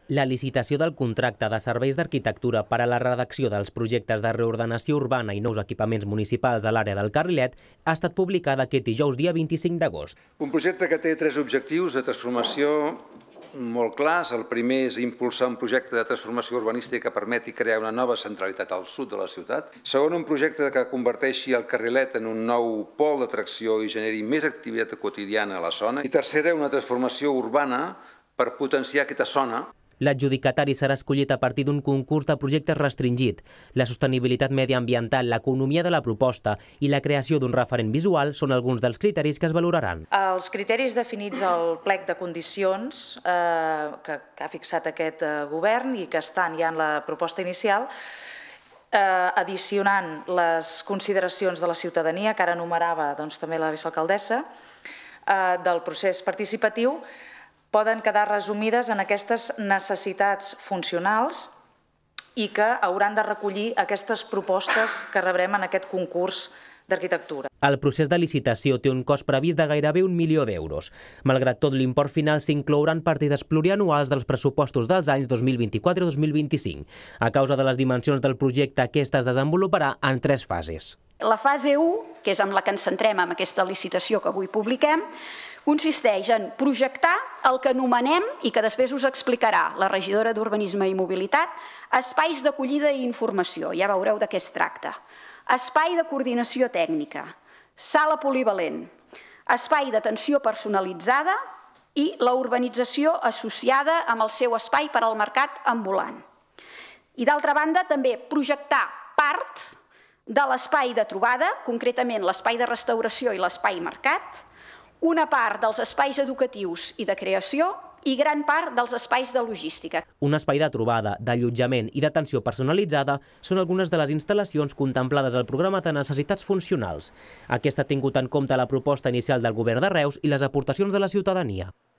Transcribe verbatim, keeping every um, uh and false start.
La licitació del contracte de serveis d'arquitectura per a la redacció dels projectes de reordenació urbana i nous equipaments municipals a l'àrea del Carrilet ha estat publicada aquest dijous dia vint-i-cinc d'agost. Un projecte que té tres objectius de transformació molt clars. El primer és impulsar un projecte de transformació urbanística que permeti crear una nova centralitat al sud de la ciutat. Segon, un projecte que converteixi el Carrilet en un nou pol d'atracció i generi més activitat quotidiana a la zona. I tercera, una transformació urbana per potenciar aquesta zona. L'adjudicatari serà escollit a partir d'un concurs de projectes restringit. La sostenibilitat mediambiental, l'economia de la proposta i la creació d'un referent visual són alguns dels criteris que es valoraran. Els criteris definits al plec de condicions eh, que, que ha fixat aquest eh, govern i que estan ja en la proposta inicial, eh, addicionant les consideracions de la ciutadania, que ara enumerava doncs, també la vicealcaldessa, eh, del procés participatiu, poden quedar resumides en aquestes necessitats funcionals i que hauran de recollir aquestes propostes que rebrem en aquest concurs d'arquitectura. El procés de licitació té un cost previst de gairebé un milió d'euros. Malgrat tot, l'import final s'inclouran partides plurianuals dels pressupostos dels anys dos mil vint-i-quatre i dos mil vint-i-cinc. A causa de les dimensions del projecte, aquesta es desenvoluparà en tres fases. La fase u, que és amb la que ens centrem en aquesta licitació que avui publiquem, consisteix en projectar el que anomenem, i que després us explicarà la regidora d'Urbanisme i Mobilitat, espais d'acollida i informació. Ja veureu de què es tracta. Espai de coordinació tècnica, sala polivalent, espai d'atenció personalitzada i la urbanització associada amb el seu espai per al mercat ambulant. I d'altra banda, també projectar part de l'espai de trobada, concretament l'espai de restauració i l'espai mercat, una part dels espais educatius i de creació i gran part dels espais de logística. Un espai de trobada, d'allotjament i d'atenció personalitzada són algunes de les instal·lacions contemplades al programa de necessitats funcionals. Aquesta ha tingut en compte la proposta inicial del Govern de Reus i les aportacions de la ciutadania.